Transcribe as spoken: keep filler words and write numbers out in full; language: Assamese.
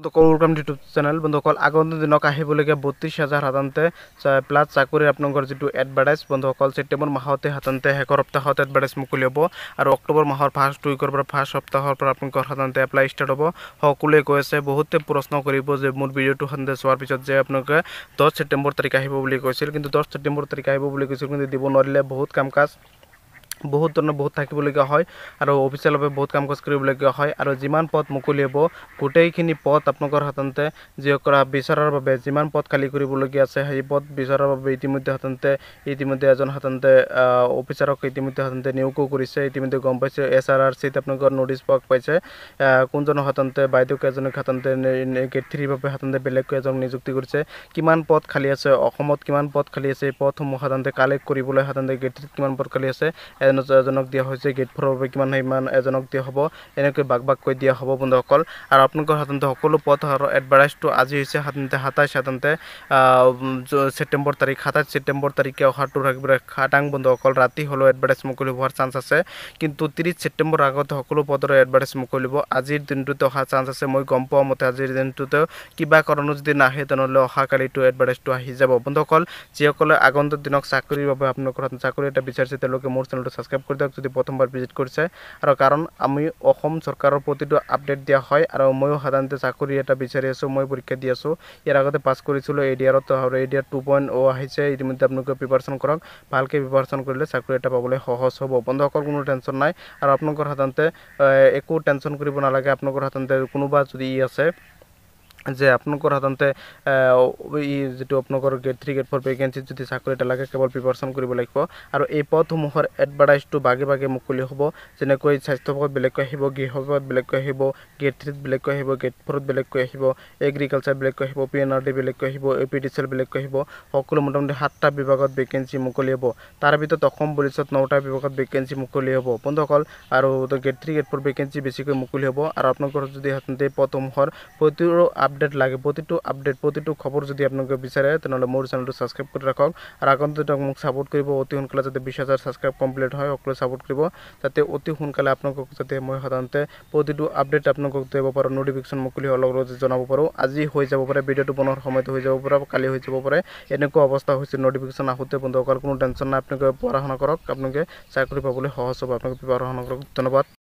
বন্ধুসকল ইউটিউব চেনেল বন্ধুসকল আগন্তুক দিনক আহিবলগীয়া বত্ৰিশ হাজাৰ সাধাৰণতে প্লাছ চাকৰিৰ আপোনালোকৰ যিটো এডভাৰটাইজ বন্ধুসকল ছেপ্টেম্বৰ মাহতে সাধাৰণতে শেষৰ সপ্তাহত এডভাৰটাইজ মুকলি হ'ব আৰু অক্টোবৰ মাহৰ ফাৰ্ষ্ট উইকৰ পৰা ফাৰ্ষ্ট সপ্তাহৰ পৰা আপোনালোকৰ সাধাৰণতে এপ্লাই ষ্টাৰ্ট হ'ব। সকলোৱে কৈ আছে, বহুতে প্ৰশ্ন কৰিব যে মোৰ ভিডিঅ'টো সাধাৰণতে চোৱাৰ পিছত যে আপোনালোকে দহ ছেপ্টেম্বৰ তাৰিখ আহিব বুলি কৈছিল, কিন্তু দহ ছেপ্টেম্বৰ তাৰিখ আহিব বুলি কৈছিল কিন্তু দিব নোৱাৰিলে। বহুত কাম কাজ বহুত ধৰণৰ বহুত থাকিবলগীয়া হয় আৰু অফিচিয়েলভাৱে বহুত কাম কাজ কৰিবলগীয়া হয় আৰু যিমান পদ মুকলি হ'ব গোটেইখিনি পদ আপোনালোকৰ সাধাৰণতে যিসকল বিচৰাৰ বাবে যিমান পদ খালী কৰিবলগীয়া আছে সেই পদ বিচৰাৰ বাবে ইতিমধ্যে সাধাৰণতে ইতিমধ্যে এজন সাধাৰণতে অফিচাৰক ইতিমধ্যে সাধাৰণতে নিয়োগো কৰিছে। ইতিমধ্যে গম পাইছে এছ আৰ আৰ চিত আপোনালোকৰ নটিছ পোৱা পাইছে কোনজনক সাধাৰণতে বাইদেউক এজনক সাধাৰণতে গেট থ্ৰীৰ বাবে সাধাৰণতে বেলেগকৈ এজনক নিযুক্তি কৰিছে। কিমান পদ খালী আছে অসমত, কিমান পদ খালী আছে এই পদসমূহ সাধাৰণতে কালেক্ট কৰিবলৈ সাধাৰণতে গেট থ্ৰীত কিমান পদ খালী আছে এজনক দিয়া হৈছে, গেট ফ'ৰৰ বাবে কিমান সিমান এজনক দিয়া হ'ব, এনেকৈ বাক বাককৈ দিয়া হ'ব বন্ধুসকল। আৰু আপোনালোকৰ সাধাৰণতে সকলো পদ আৰু এডভাৰটাইজটো আজি হৈছে সাধাৰণতে সাতাইছ সাধাৰণতে ছেপ্টেম্বৰ তাৰিখ সাতাইছ ছেপ্টেম্বৰ তাৰিখে অহাটো থাকিবলৈ খাটাং বন্ধুসকল। ৰাতি হ'লেও এডভাৰটাইজ মুকলি হোৱাৰ চান্স আছে, কিন্তু ত্ৰিছ ছেপ্টেম্বৰ আগতে সকলো পদৰ এডভাৰটাইজ মুকলি হ'ব। আজিৰ দিনটোতে অহাৰ চান্স আছে, মই গম পোৱা মতে আজিৰ দিনটোতে কিবা কাৰণত যদি নাহে তেনেহ'লে অহাকালিতো এডভাৰটাইজটো আহি যাব বন্ধুসকল। যিসকলে আগন্তুক দিনক চাকৰিৰ বাবে আপোনালোকৰ চাকৰি এটা বিচাৰিছে তেওঁলোকে মোৰ চেনেলটো ছাবস্ক্ৰাইব কৰি দিয়ক যদি প্ৰথমবাৰ ভিজিট কৰিছে। আৰু কাৰণ আমি অসম চৰকাৰৰ প্ৰতিটো আপডেট দিয়া হয় আৰু ময়ো সাধাৰণতে চাকৰি এটা বিচাৰি আছোঁ, মই পৰীক্ষা দি আছোঁ। ইয়াৰ আগতে পাছ কৰিছিলোঁ এ ডি আৰত আৰু A D R two point O' আহিছে। ইতিমধ্যে আপোনালোকে প্ৰিপাৰেশ্যন কৰক, ভালকৈ প্ৰিপাৰেশ্যন কৰিলে চাকৰি এটা পাবলৈ সহজ হ'ব বন্ধুসকল। কোনো টেনশ্যন নাই আৰু আপোনালোকৰ সাধাৰণতে একো টেনশ্যন কৰিব নালাগে। আপোনালোকৰ সাধাৰণতে কোনোবা যদি ই আছে যে আপোনালোকৰ সাধাৰণতে ই যিটো আপোনালোকৰ গেট থ্ৰী গেট ফ'ৰ ভেকেঞ্চিত যদি চাকৰি এটা লাগে কেৱল প্ৰিপাৰেশ্যন কৰিব লাগিব। আৰু এই পদসমূহৰ এডভাৰটাইজটো বাগে বাগে মুকলি হ'ব, যেনেকৈ স্বাস্থ্য বিভাগত বেলেগকৈ আহিব, গৃহ বিভাগত বেলেগকৈ আহিব, গেট থ্ৰীত বেলেগকৈ আহিব, গেট ফ'ৰত বেলেগকৈ আহিব, এগ্ৰিকালচাৰ বেলেগকৈ আহিব, পি এন আৰ ডি বেলেগকৈ আহিব, A P D C L বেলেগকৈ আহিব। সকলো মোটামুটি সাতটা বিভাগত ভেকেঞ্চি মুকলি হ'ব। তাৰ ভিতৰত অসম পুলিচত নটা বিভাগত ভেকেঞ্চি মুকলি হ'ব বন্ধুসকল। আৰু gate three gate four vacancy বেছিকৈ মুকলি হ'ব। আৰু আপোনালোকৰ যদি সাধাৰণতে এই পদসমূহৰ প্ৰতিটো আপডেট লাগে, প্ৰতিটো আপডেট প্ৰতিটো খবৰ যদি আপোনালোকে বিচাৰে তেনেহ'লে মোৰ চেনেলটো ছাবস্ক্ৰাইব কৰি ৰাখক। আৰু আগন্তুক মোক ছাপোৰ্ট কৰিব অতি সোনকালে, যাতে বিছ হাজাৰ ছাবস্ক্ৰাইব কমপ্লিট হয়। সকলোৱে ছাপোৰ্ট কৰিব যাতে অতি সোনকালে আপোনালোকক যাতে মই সাধাৰণতে প্ৰতিটো আপডেট আপোনালোকক দিব পাৰোঁ, নটিফিকেশ্যন মুকলি হোৱাৰ লগে লগে জনাব পাৰোঁ। আজি হৈ যাব পাৰে, ভিডিঅ'টো বনোৱাৰ সময়ত হৈ যাব পাৰে, কালি হৈ যাব পাৰে, এনেকুৱা অৱস্থা হৈছে নটিফিকেশ্যন আহোঁতে বন্ধুসকল। কোনো টেনশ্যন নাই, আপোনালোকে পঢ়া শুনা কৰক, আপোনালোকে চাকৰি পাবলৈ সহজ হ'ব। আপোনালোকে পঢ়া শুনা কৰক। ধন্যবাদ।